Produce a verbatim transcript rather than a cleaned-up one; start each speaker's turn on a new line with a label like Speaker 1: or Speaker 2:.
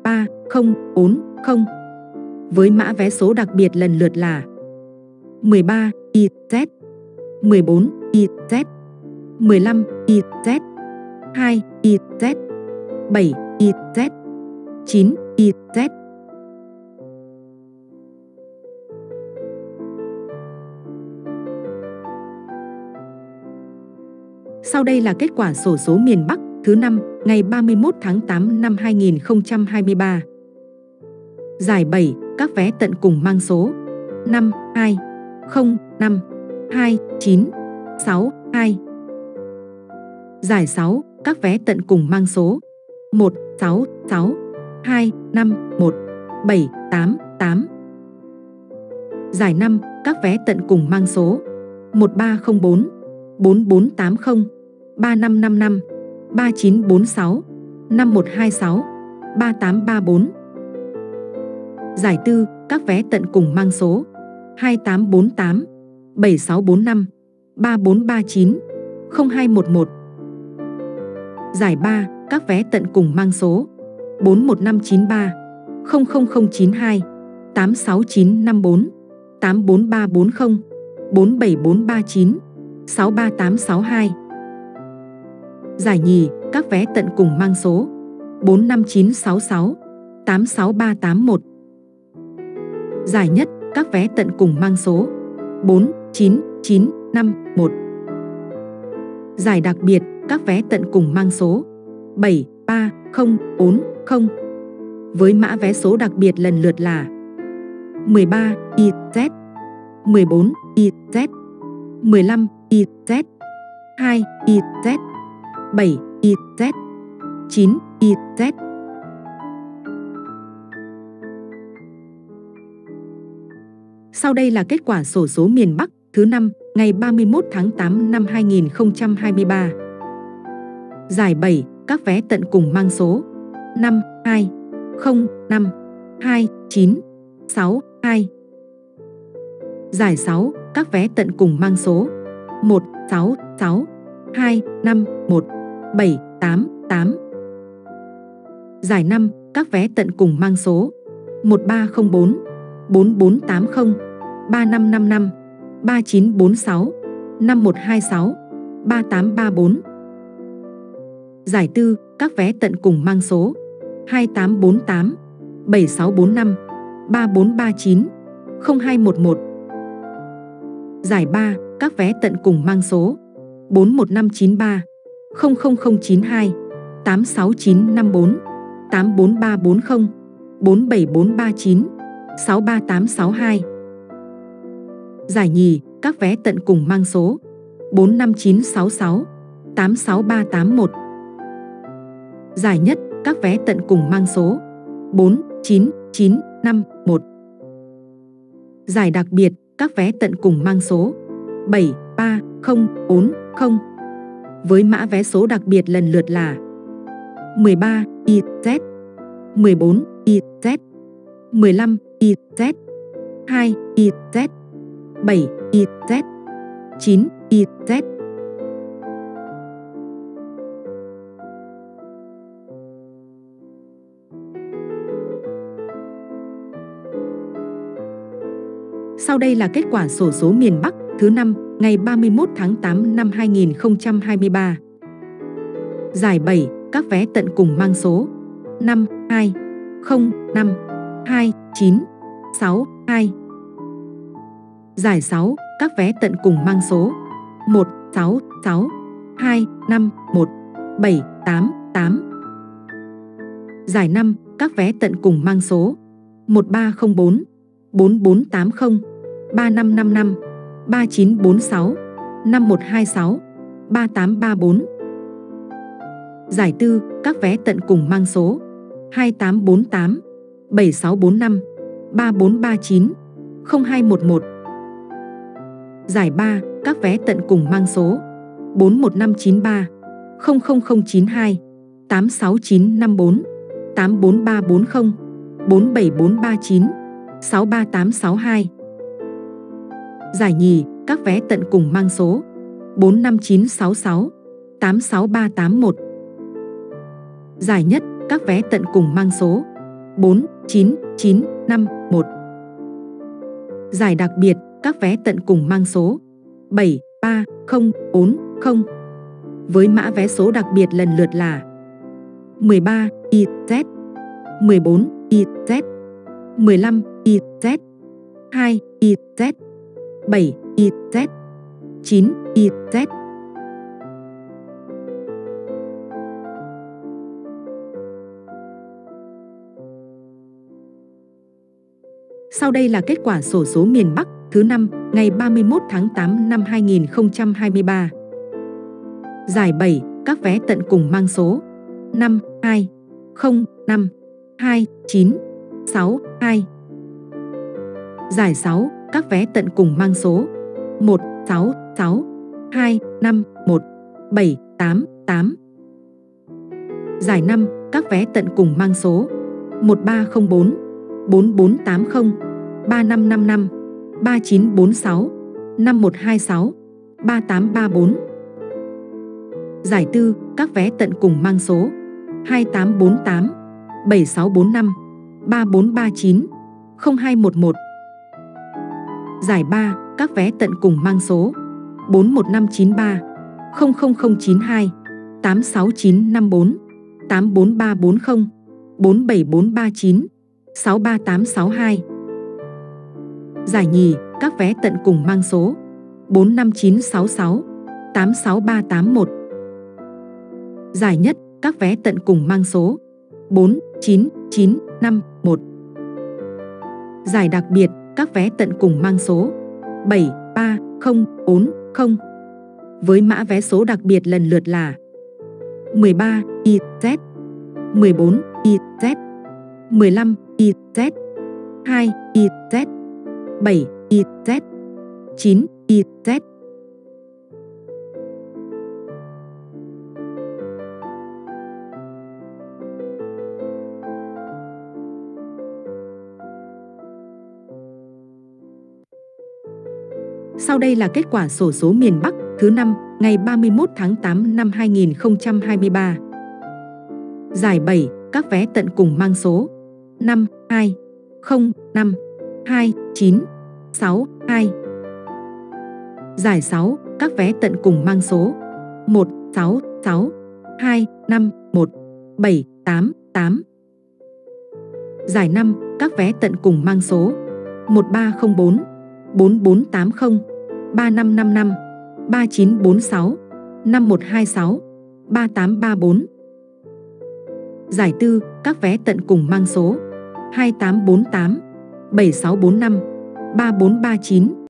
Speaker 1: ba không bốn không. Với mã vé số đặc biệt lần lượt là mười ba i z, mười bốn i z, mười lăm i z, hai i z, bảy i z, chín i z. Sau đây là kết quả xổ số miền Bắc thứ năm ngày ba mươi mốt tháng tám năm hai nghìn không trăm hai mươi ba. Giải bảy, các vé tận cùng mang số năm hai không năm hai chín sáu hai. Giải sáu, các vé tận cùng mang số một sáu sáu hai năm một bảy tám tám. Giải năm, các vé tận cùng mang số một ba không bốn bốn bốn tám không ba năm năm năm ba chín bốn sáu năm một hai sáu ba tám ba bốn. Giải tư, các vé tận cùng mang số hai tám bốn tám bảy sáu bốn năm ba bốn ba chín không hai một một. Giải ba, các vé tận cùng mang số bốn một năm chín ba không không không chín hai tám sáu chín năm bốn tám bốn ba bốn không bốn bảy bốn ba chín sáu ba tám sáu hai. Giải nhì, các vé tận cùng mang số bốn năm chín sáu sáu tám sáu ba tám một. Giải nhất, các vé tận cùng mang số bốn chín chín năm một. Giải đặc biệt, các vé tận cùng mang số bảy ba không bốn không. Với mã vé số đặc biệt lần lượt là mười ba i z, mười bốn i z, mười lăm i z, hai i z, bảy i z, chín i z. Sau đây là kết quả xổ số miền Bắc thứ năm ngày ba mươi mốt tháng tám năm hai nghìn không trăm hai mươi ba. Giải bảy, các vé tận cùng mang số năm hai không năm hai chín sáu hai. Giải sáu, các vé tận cùng mang số một sáu sáu hai năm một bảy tám tám. Giải năm, các vé tận cùng mang số một ba không bốn bốn bốn tám không ba năm năm năm ba chín bốn sáu năm một hai sáu ba tám ba bốn. Giải tư, các vé tận cùng mang số hai tám bốn tám bảy sáu bốn năm ba bốn ba chín không hai một một. Giải ba, các vé tận cùng mang số bốn một năm chín ba không không không chín hai tám sáu chín năm bốn tám bốn ba bốn không bốn bảy bốn ba chín sáu ba tám sáu hai. Giải nhì, các vé tận cùng mang số bốn năm chín sáu sáu tám sáu ba tám một. Giải nhất, các vé tận cùng mang số bốn chín chín năm một. Giải đặc biệt, các vé tận cùng mang số bảy ba không bốn không. Với mã vé số đặc biệt lần lượt là mười ba i z, mười bốn i z, mười lăm i z, hai i z, bảy i z, chín i z. Sau đây là kết quả xổ số miền Bắc thứ năm ngày ba mươi mốt tháng tám năm hai nghìn không trăm hai mươi ba. Giải bảy, các vé tận cùng mang số năm hai không năm hai chín sáu hai. Giải sáu, các vé tận cùng mang số một sáu sáu hai năm một bảy tám tám. Giải năm, các vé tận cùng mang số một ba không bốn bốn bốn tám không ba năm năm năm ba chín bốn sáu năm một hai sáu ba tám ba bốn. Giải tư, các vé tận cùng mang số hai tám bốn tám bảy sáu bốn năm ba bốn ba chín không hai một một. Giải ba, các vé tận cùng mang số bốn một năm chín ba không không không chín hai tám sáu chín năm bốn tám bốn ba bốn không bốn bảy bốn ba chín sáu ba tám sáu hai. Giải nhì, các vé tận cùng mang số bốn năm chín sáu sáu tám sáu ba tám một. Giải nhất, các vé tận cùng mang số bốn chín chín năm một. Giải đặc biệt, các vé tận cùng mang số bảy ba không bốn không. Với mã vé số đặc biệt lần lượt là mười ba i z, mười bốn i z, mười lăm i z, hai i z, bảy i z, chín i z. Sau đây là kết quả xổ số miền Bắc thứ năm ngày ba mươi mốt tháng tám năm hai nghìn không trăm hai mươi ba. Giải bảy, các vé tận cùng mang số năm hai không năm hai chín sáu hai. Giải sáu, các vé tận cùng mang số một sáu sáu hai năm một bảy tám tám. Giải năm, các vé tận cùng mang số một ba không bốn bốn bốn tám không ba năm năm năm ba chín bốn sáu năm một hai sáu ba tám ba bốn. Giải tư, các vé tận cùng mang số hai tám bốn tám bảy sáu bốn năm ba bốn ba chín không hai một một. Giải ba, các vé tận cùng mang số bốn một năm chín ba không không không chín hai tám sáu chín năm bốn tám bốn ba bốn không bốn bảy bốn ba chín sáu ba tám sáu hai. Giải nhì, các vé tận cùng mang số bốn năm chín sáu sáu tám sáu ba tám một. Giải nhất, các vé tận cùng mang số bốn chín chín năm một. Giải đặc biệt, các vé tận cùng mang số bảy ba không bốn không. Với mã vé số đặc biệt lần lượt là mười ba i z, mười bốn i z, mười lăm i z, hai i z, bảy i z, chín i z. Sau đây là kết quả xổ số miền Bắc thứ năm ngày ba mươi mốt tháng tám năm hai nghìn không trăm hai mươi ba. Giải bảy, các vé tận cùng mang số năm hai không năm hai chín sáu hai. Giải sáu, các vé tận cùng mang số một sáu sáu hai năm một bảy tám tám. Giải năm, các vé tận cùng mang số một ba không bốn bốn bốn tám không ba năm năm năm ba chín bốn sáu năm một hai sáu ba tám ba bốn. Giải tư, các vé tận cùng mang số hai tám bốn tám bảy sáu bốn năm ba bốn ba chín